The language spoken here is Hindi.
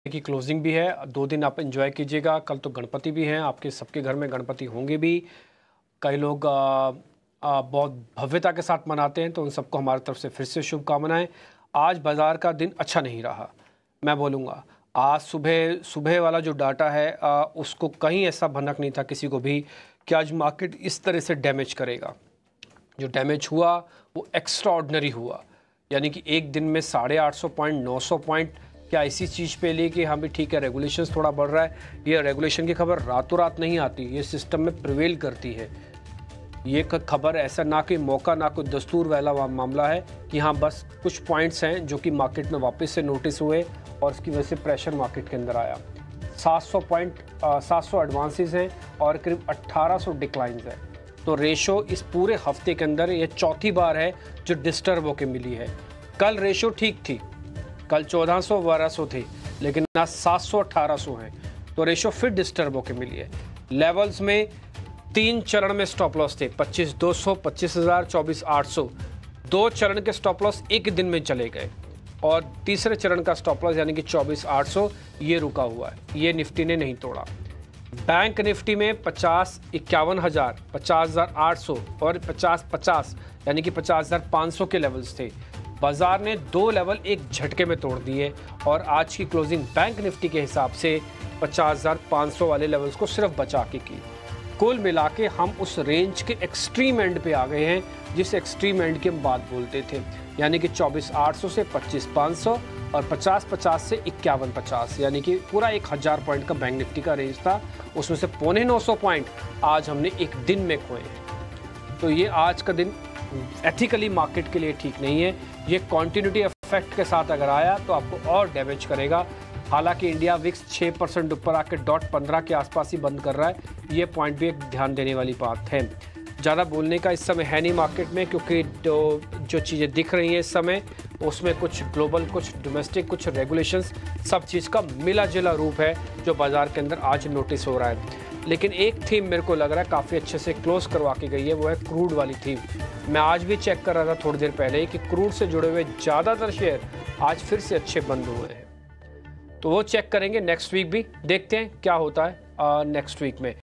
की क्लोजिंग भी है। 2 दिन आप एंजॉय कीजिएगा। कल तो गणपति भी हैं, आपके सबके घर में गणपति होंगे भी। कई लोग बहुत भव्यता के साथ मनाते हैं, तो उन सबको हमारी तरफ से फिर से शुभकामनाएं। आज बाज़ार का दिन अच्छा नहीं रहा, मैं बोलूँगा। आज सुबह सुबह वाला जो डाटा है उसको कहीं ऐसा भनक नहीं था किसी को भी कि आज मार्केट इस तरह से डैमेज करेगा। जो डैमेज हुआ वो एक्स्ट्रा ऑर्डिनरी हुआ, यानी कि एक दिन में 850 पॉइंट 900 पॉइंट क्या इसी चीज़ पे ले कि हाँ भी ठीक है रेगुलेशंस थोड़ा बढ़ रहा है। ये रेगुलेशन की खबर रातों रात नहीं आती, ये सिस्टम में प्रिवेल करती है। ये खबर ऐसा ना कोई मौका ना कोई दस्तूर वाला मामला है कि हाँ बस कुछ पॉइंट्स हैं जो कि मार्केट में वापस से नोटिस हुए और उसकी वजह से प्रेशर मार्केट के अंदर आया। 700 एडवांसेस हैं और करीब 1800 डिक्लाइंस हैं। तो रेशो इस पूरे हफ्ते के अंदर ये चौथी बार है जो डिस्टर्ब होके मिली है। कल रेशो ठीक थी, कल 1400-1200 थी, लेकिन आज 700-1800 हैं, तो रेशो फिर डिस्टर्ब होके मिली है। लेवल्स में 3 चरण में स्टॉप लॉस थे, 25,200, 25,000, 24,800। 2 चरण के स्टॉप लॉस एक दिन में चले गए और तीसरे चरण का स्टॉप लॉस यानी कि 24,800 ये रुका हुआ है, ये निफ्टी ने नहीं तोड़ा। बैंक निफ्टी में 50,51,000, 50,800 और 50,50 यानी कि 50,500 के लेवल्स थे। बाजार ने 2 लेवल एक झटके में तोड़ दिए और आज की क्लोजिंग बैंक निफ्टी के हिसाब से 50,500 वाले लेवल्स को सिर्फ बचा के की। कुल मिला के हम उस रेंज के एक्सट्रीम एंड पे आ गए हैं जिस एक्सट्रीम एंड की हम बात बोलते थे, यानी कि 24,800 से 25,500 और 50,50 से 51,50, यानी कि पूरा 1,000 पॉइंट का बैंक निफ्टी का रेंज था। उसमें से 950 पॉइंट आज हमने एक दिन में खोए हैं। तो ये आज का दिन एथिकली मार्केट के लिए ठीक नहीं है। ये कॉन्टिन्यूटी इफेक्ट के साथ अगर आया तो आपको और डैमेज करेगा। हालांकि इंडिया विक्स 6% ऊपर आकर .15 के आसपास ही बंद कर रहा है, ये पॉइंट भी एक ध्यान देने वाली बात है। ज़्यादा बोलने का इस समय है नहीं मार्केट में, क्योंकि जो चीज़ें दिख रही हैं इस समय उसमें कुछ ग्लोबल, कुछ डोमेस्टिक, कुछ रेगुलेशंस, सब चीज़ का मिला जुला रूप है जो बाज़ार के अंदर आज नोटिस हो रहा है। लेकिन एक थीम मेरे को लग रहा है काफ़ी अच्छे से क्लोज करवा के गई है, वो है क्रूड वाली थीम। मैं आज भी चेक कर रहा था थोड़ी देर पहले कि क्रूड से जुड़े हुए ज़्यादातर शेयर आज फिर से अच्छे बंद हुए हैं। तो वो चेक करेंगे नेक्स्ट वीक भी, देखते हैं क्या होता है नेक्स्ट वीक में।